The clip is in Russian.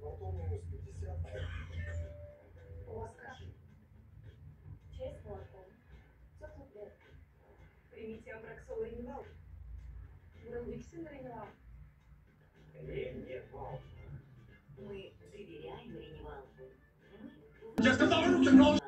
бортом минус 50. У вас как? Чай с молоком. 500 рублей. Примите Абраксол Реневал. Брендиксин Реневал. Реневал. Мы доверяем Реневал. Я сказал, руки, нож!